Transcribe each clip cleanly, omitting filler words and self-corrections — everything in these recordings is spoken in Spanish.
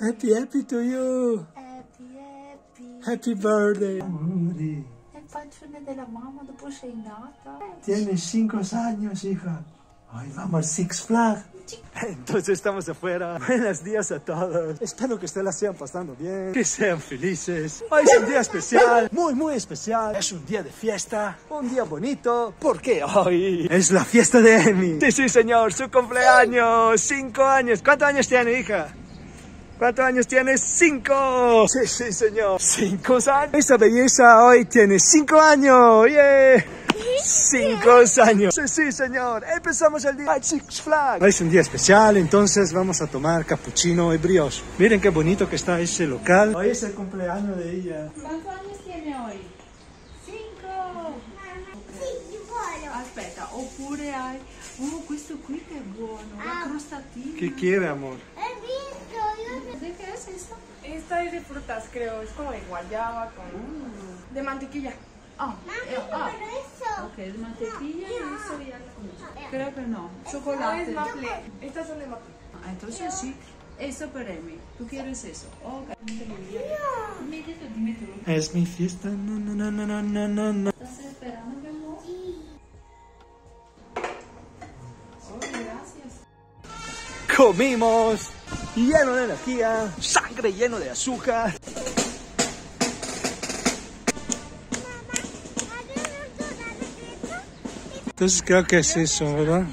Happy, happy to you. Happy, happy. Happy birthday. Amore. È il pancione della mamma dopo sei nata. Tienes 5 años, hija. Hoy vamos al Six Flags. Entonces estamos afuera. Buenos días a todos. Espero que ustedes la sigan pasando bien, que sean felices. Hoy es un día especial, muy, muy especial. Es un día de fiesta, un día bonito, porque hoy es la fiesta de Emi. Sí, sí, señor, su cumpleaños. 5 años. ¿Cuántos años tiene, hija? ¿Cuántos años tienes? 5. Sí, sí, señor. 5 años. Esta belleza hoy tiene 5 años. Yeah. 5 años. Sí, sí, señor. Empezamos el día al Six Flags. Hoy es un día especial, entonces vamos a tomar cappuccino y brioche. Miren qué bonito que está ese local. Hoy es el cumpleaños de ella. ¿Cuántos años tiene hoy? 5. Aspetta, oppure hai... Oh, questo qui che è buono, la crostatina. ¿Qué quiere, amor? ¿De qué es eso? Esta es de frutas, creo. Es como de guayaba con... de mantequilla. Ok, de mantequilla y eso ya la conozco. Creo que no. No Chocolate. es maple. Estas son de maple. Entonces sí, eso para mí. ¿Tú quieres eso? Ok. Dime tú. Es mi fiesta. No, no, no, no, no, no, no, no. ¿Estás esperando, mi amor? Oh, gracias. Comimos. Lleno de energía. Sangre lleno de azúcar. Entonces creo que es eso, ¿verdad?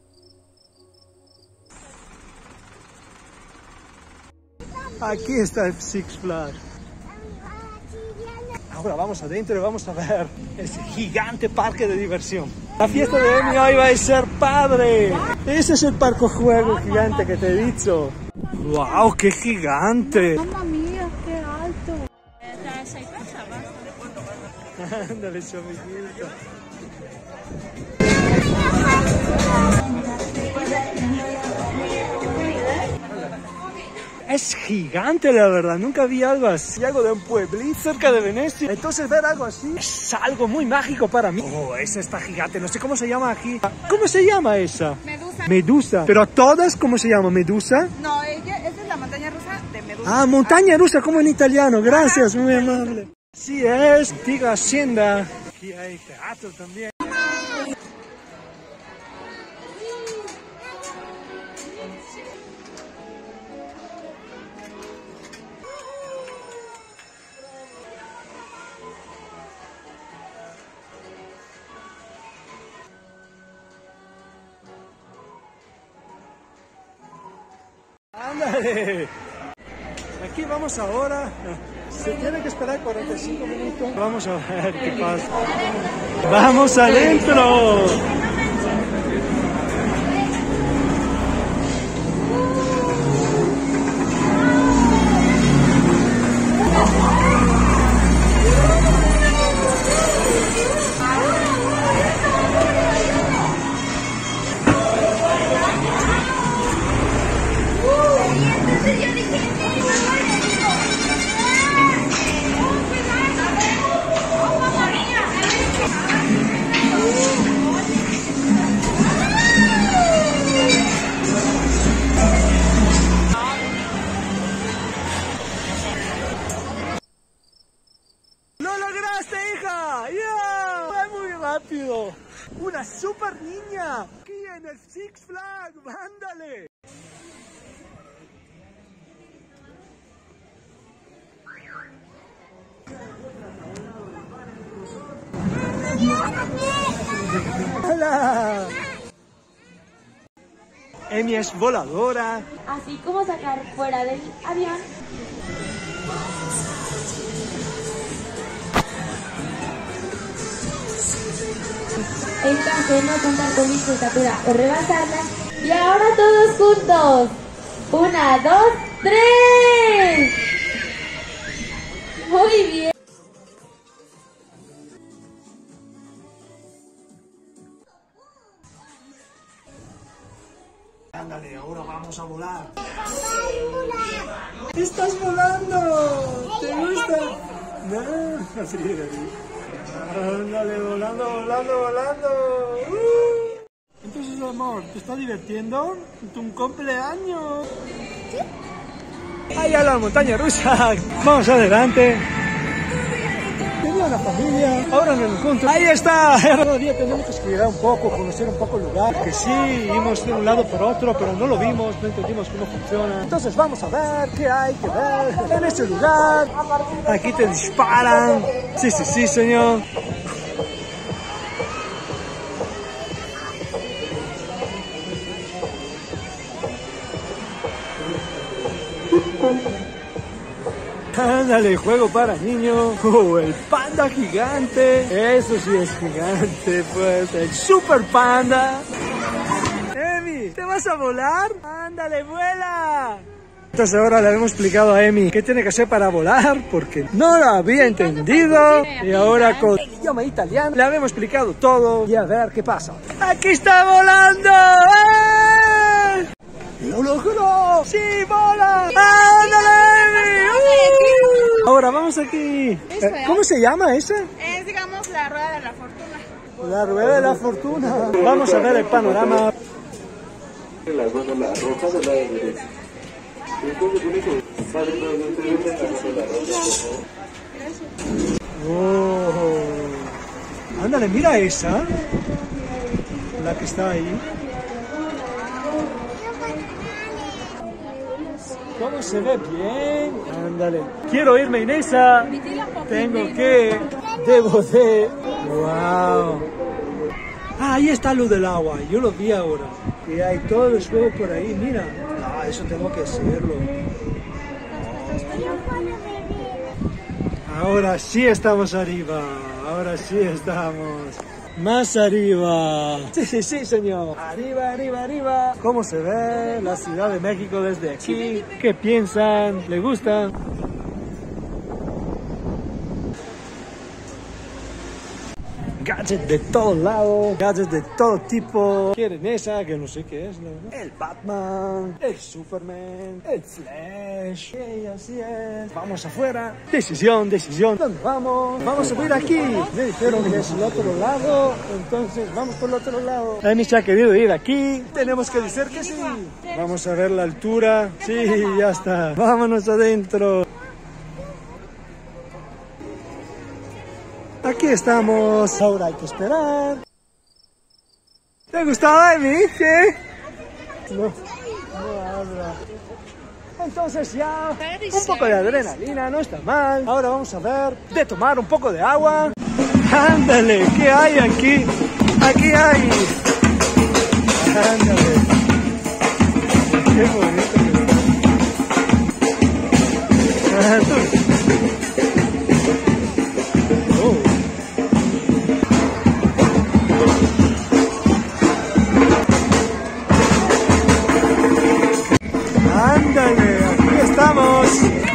Aquí está el Six Flags. Ahora vamos adentro y vamos a ver ese gigante parque de diversión. La fiesta de Emi hoy va a ser padre. Ese es el parque juego gigante que te he dicho. ¡Wow! ¡Qué gigante! Mamma mía, qué alto. Ándale, su amiguito. Es gigante, la verdad, nunca vi algo así. Algo de un pueblito cerca de Venecia. Entonces ver algo así es algo muy mágico para mí. Oh, esa está gigante, no sé cómo se llama aquí. ¿Cómo se llama esa? Medusa. Medusa. Pero todas, ¿cómo se llama? ¿Medusa? No, esa es la montaña rusa de Medusa. Ah, montaña rusa, como en italiano. Gracias, muy amable. Sí, es antigua hacienda. Aquí hay teatro también. ¡Ándale! Aquí vamos ahora. Se tiene que esperar 45 minutos. Vamos a ver qué pasa. ¡Vamos adentro! Rápido. Una super niña aquí en el Six Flags. ¡Ándale! ¡Hola! Emi es voladora. Así como sacar fuera del avión. En caso de no contar con mi estatura o rebasarla. Y ahora todos juntos. 1, 2, 3. Muy bien. Ándale, ahora vamos a volar. ¡Estás volando! ¿Te gusta? No, así de ahí. Ándale, volando, volando, volando. Entonces, amor, ¿te estás divirtiendo? ¿Tu cumpleaños? ¿Sí? Allá la montaña rusa. Vamos adelante. Tenía una familia, ahora no lo encuentro. Ahí está. Todavía tenemos que explorar un poco, conocer un poco el lugar. Que sí, íbamos de un lado por otro, pero no lo vimos, no entendimos cómo funciona. Entonces vamos a ver qué hay que ver en este lugar. Aquí te disparan. Sí, sí, sí, señor. Ándale, juego para niños. El panda gigante. Eso sí es gigante, pues. El super panda. Emi, ¿te vas a volar? Ándale, vuela. Entonces ahora le hemos explicado a Emi qué tiene que hacer para volar, porque no lo había entendido. Y ahora con el idioma italiano le habíamos explicado todo. Y a ver qué pasa. ¡Aquí está volando! ¡Eh! ¡Lo logró! ¡Sí, vola! ¡Ándale! Ahora vamos aquí. ¿Cómo se llama esa? Es, digamos, la rueda de la fortuna. La rueda de la fortuna. Vamos a ver el panorama. La roja de la derecha. Oh. Ándale, mira esa. La que está ahí. ¿Cómo se ve bien? Ándale. Quiero irme en esa. Tengo que. Debo de. Wow. Ah, ahí está lo del agua. Yo lo vi ahora. Y hay todo el juego por ahí. Mira. Ah, eso tengo que hacerlo. Ahora sí estamos arriba. Ahora sí estamos. Más arriba. Sí, sí, sí, señor. Arriba, arriba, arriba. ¿Cómo se ve la Ciudad de México desde aquí? ¿Qué piensan? ¿Le gusta? Gadgets de todos lados, gadgets de todo tipo. Quieren esa, que no sé qué es, ¿no? El Batman, el Superman, el Flash. Sí, así es. Vamos afuera. Decisión, decisión. ¿Dónde vamos? Vamos a subir aquí. Me dijeron que es el otro lado, entonces vamos por el otro lado. Emi se ha querido ir aquí. Tenemos que decir que sí. Vamos a ver la altura. Sí, ya está. Vámonos adentro. Aquí estamos, ahora hay que esperar. ¿Te ha gustado, Emi? ¿Qué? No habla. Entonces ya, un poco de adrenalina, no está mal. Ahora vamos a ver, de tomar un poco de agua. Ándale, ¿qué hay aquí? Aquí hay. Ándale. Qué bonito. Ándale, aquí estamos.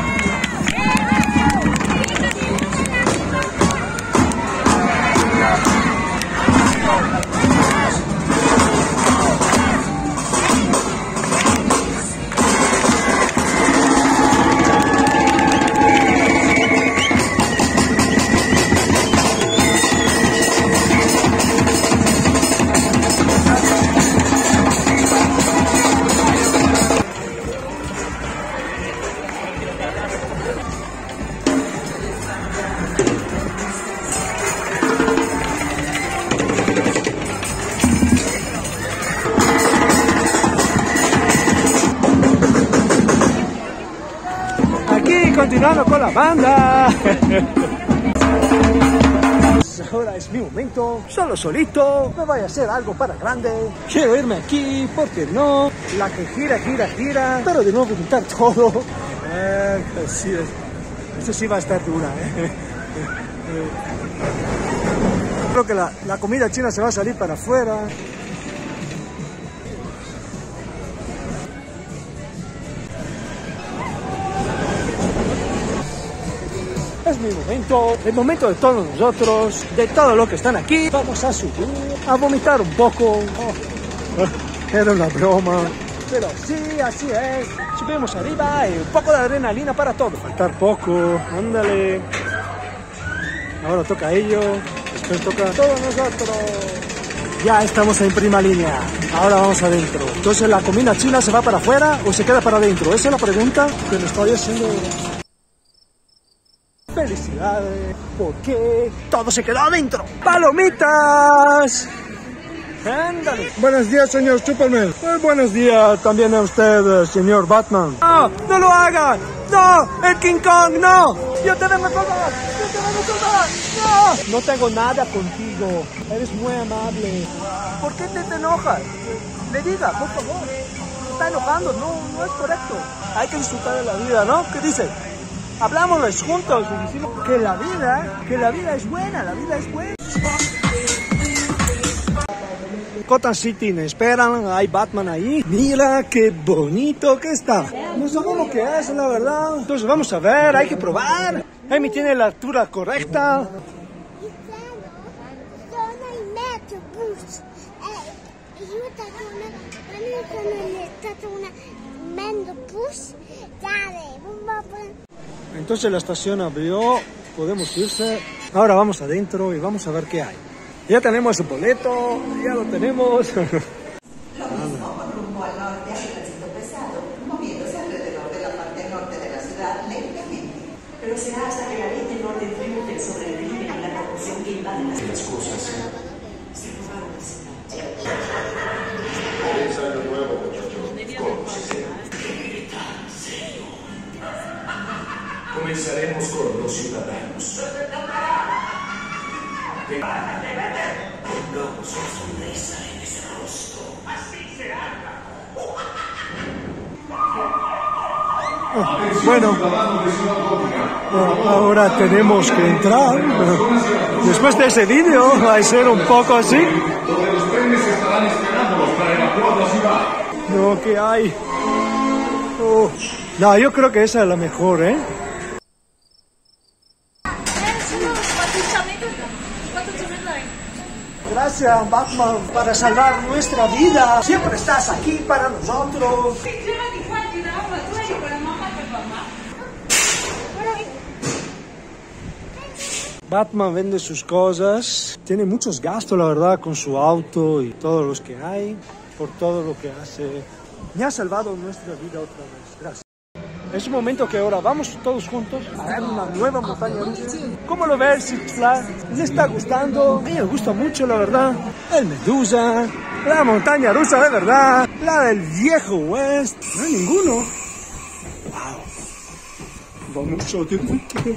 Continuando con la banda. Ahora es mi momento, solo solito. Me voy a hacer algo para grande. Quiero irme aquí, porque no. La que gira, gira, gira. Pero de nuevo quitar todo. Sí, esto sí va a estar dura, Creo que la comida china se va a salir para afuera. Es mi momento, el momento de todos nosotros, de todo lo que están aquí. Vamos a subir, a vomitar un poco. Era una broma, pero sí, así es. Subimos arriba y un poco de adrenalina para todo. Faltar poco, ándale. Ahora toca a ellos, después toca a todos nosotros. Ya estamos en prima línea. Ahora vamos adentro. Entonces, ¿la comida china se va para afuera o se queda para adentro? Esa es la pregunta que me estoy haciendo. ¡Felicidades! Porque todo se quedó adentro. ¡Palomitas! ¡Ándale! Buenos días, señor Superman. Buenos días también a usted, señor Batman. ¡No! ¡No lo haga! ¡No! ¡El King Kong, no! ¡Yo te debo cobrar! ¡Yo te debo cobrar! ¡No! No tengo nada contigo. Eres muy amable. ¿Por qué te enojas? Le diga, por favor. Se está enojando. No es correcto. Hay que disfrutar de la vida, ¿no? ¿Qué dice? Hablámosles juntos y decimos que la vida es buena, la vida es buena. Gotham City me esperan, hay Batman ahí. Mira qué bonito que está. No sabemos lo que es, la verdad. Entonces vamos a ver, hay que probar. Amy tiene la altura correcta. Entonces la estación abrió, podemos irse. Ahora vamos adentro y vamos a ver qué hay. Ya tenemos el boleto, ya lo tenemos. Lo mismo rumbo al norte al tránsito pesado, moviéndose alrededor de la parte norte de la ciudad lentamente. Pero será hasta que la ley del orden triunfe sobre el crimen y la corrupción que invaden las cosas. Se robaron la ciudad. Es algo nuevo, muchachos. ¿Qué tan serio? Comenzaremos con los ciudadanos. Pongamos una sonrisa en ese rostro. Así será. Bueno, ahora tenemos que entrar. Después de ese vídeo va a ser un poco así. Donde los trenes estarán esperándolos para evacuar la ciudad. No, que hay. Oh. No, yo creo que esa es la mejor, ¿eh? Gracias, Batman, para salvar nuestra vida. Siempre estás aquí para nosotros. Batman vende sus cosas. Tiene muchos gastos, la verdad, con su auto y todos los que hay. Por todo lo que hace. Me ha salvado nuestra vida otra vez. Gracias. Es un momento que ahora vamos todos juntos a ver una nueva montaña rusa. ¿Cómo lo ves, Six Flags? ¿Les está gustando? A mí me gusta mucho, la verdad. El Medusa, la montaña rusa de verdad, la del viejo West. No hay ninguno. Wow. Vamos a ver.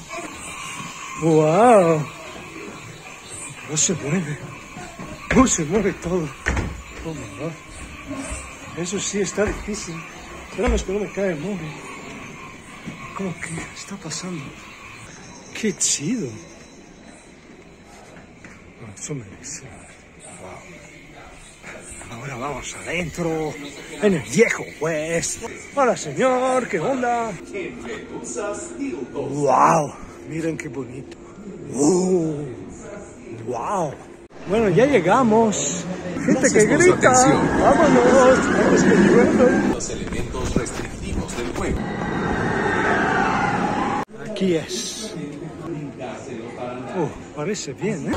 Wow. No se mueve. No se mueve todo. Oh my God. Eso sí está difícil. Espero me cae el móvil. ¿Cómo que está pasando? ¡Qué chido! Eso me dice. Wow. Ahora vamos adentro, en el viejo West. Hola, señor, ¿qué onda? ¡Wow! Miren qué bonito. ¡Wow! Bueno, ya llegamos. Gente que grita. ¡Vámonos! Los elementos restrictivos del juego. Aquí es. Parece bien, ¿eh?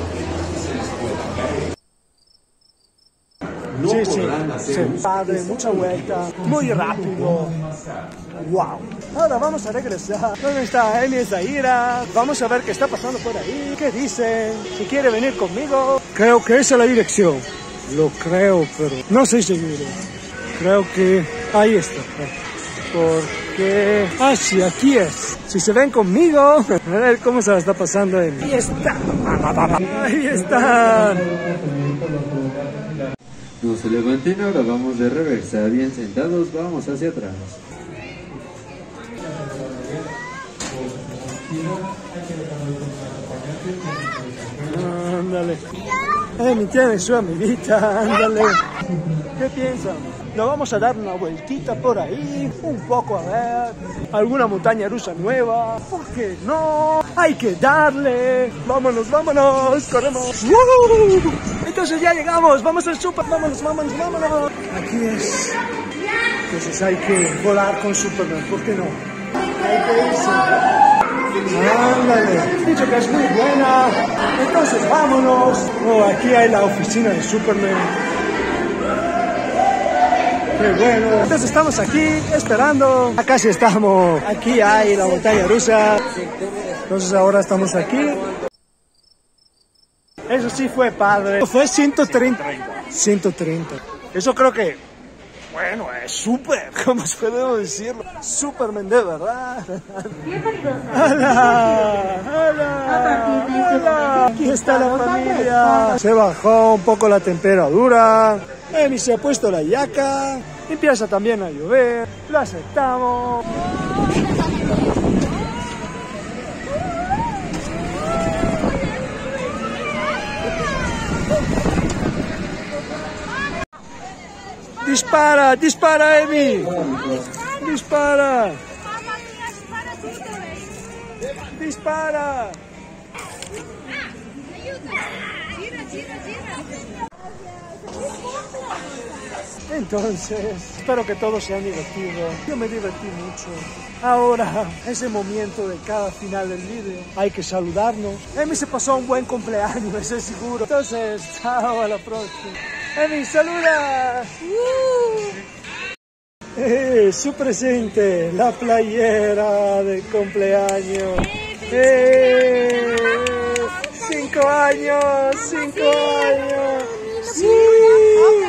Sí. Padre, mucha vuelta, muy rápido. Wow. Ahora vamos a regresar. ¿Dónde está Amy y Zaira? Vamos a ver qué está pasando por ahí. ¿Qué dicen? Si quiere venir conmigo. Creo que esa es la dirección. Lo creo, pero no estoy seguro. Creo que ahí está. Porque... Ah, sí, aquí es. Si se ven conmigo, a ver cómo se la está pasando Amy. Ahí está. Ahí están. No se levanten, ahora vamos de reversa. Bien sentados, vamos hacia atrás. Ándale. Amy tiene su amiguita, ándale. ¿Qué piensan? Nos vamos a dar una vueltita por ahí, un poco a ver, alguna montaña rusa nueva. ¿Por qué no? Hay que darle. Vámonos, corremos. ¡Woo! Entonces ya llegamos, vamos al super, vámonos. Aquí es. Entonces hay que volar con Superman, ¿por qué no? Hay que irse. Ándale, dicho que es muy buena. Entonces vámonos. Oh, aquí hay la oficina de Superman. Qué bueno. Entonces estamos aquí esperando. Acá sí estamos. Aquí hay la montaña rusa. Entonces ahora estamos aquí. Eso sí fue padre. Fue 130. 130. Eso creo que, bueno, es súper, ¿cómo podemos decirlo? Superman de verdad. Bienvenidos ¡Hola! ¡Hola! ¡Hola! Aquí está la familia. Se bajó un poco la temperatura. Emi se ha puesto la yaca. Empieza también a llover. Lo aceptamos. Dispara, dispara, Emi. Dispara. Dispara. Entonces, espero que todos se hayan divertido. Yo me divertí mucho. Ahora, ese momento de cada final del vídeo, hay que saludarnos. Emi se pasó un buen cumpleaños, estoy seguro. Entonces, chao, a la próxima. Emi, saluda. Su presente, la playera de cumpleaños. 5 años, 5 años. Sí.